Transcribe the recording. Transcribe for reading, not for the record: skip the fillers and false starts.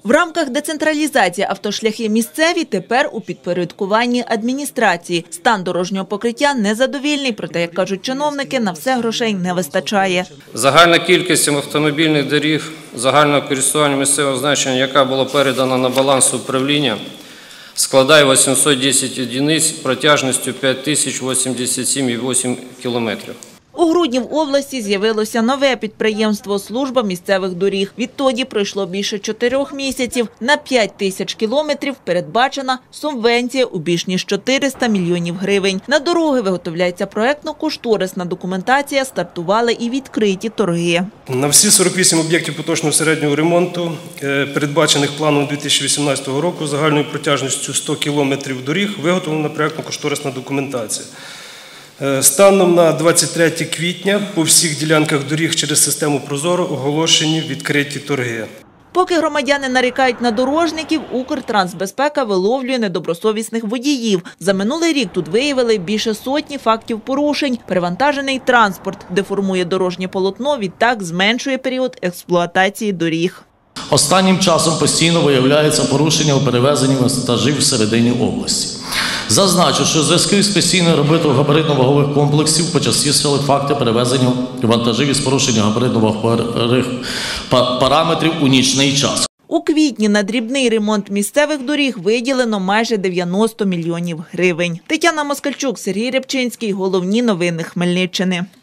В рамках децентралізації автошляхи місцеві тепер у підпорядкуванні адміністрації. Стан дорожнього покриття незадовільний, проте, як кажуть чиновники, на все грошей не вистачає. Загальна кількість автомобільних доріг загального користування місцевого значення, яка була передана на баланс управління, складає 810 одиниць протяжністю 5087,8 кілометрів. У грудні в області з'явилося нове підприємство «Служба місцевих доріг». Відтоді пройшло більше 4 місяців. На 5 тисяч кілометрів передбачена субвенція у більш ніж 400 мільйонів гривень. На дороги виготовляється проектно-кошторисна документація, стартували і відкриті торги. На всі 48 об'єктів поточного середнього ремонту, передбачених планом 2018 року, загальною протяжністю 100 кілометрів доріг, виготовлена проектно-кошторисна документація. Станом на 23 квітня по всіх ділянках доріг через систему «Прозоро» оголошені відкриті торги. Поки громадяни нарікають на дорожників, Укртрансбезпека виловлює недобросовісних водіїв. За минулий рік тут виявили більше сотні фактів порушень. Перевантажений транспорт деформує дорожнє полотно, відтак зменшує період експлуатації доріг. Останнім часом постійно виявляється порушення у перевезенні вантажів всередині області. Зазначу, що в зв'язку з постійною роботою габаритно-вагових комплексів почастішали факти перевезення вантажів із порушенням габаритно-вагових параметрів у нічний час. У квітні на дрібний ремонт місцевих доріг виділено майже 90 мільйонів гривень. Тетяна Москальчук, Сергій Рябчинський. Головні новини Хмельниччини.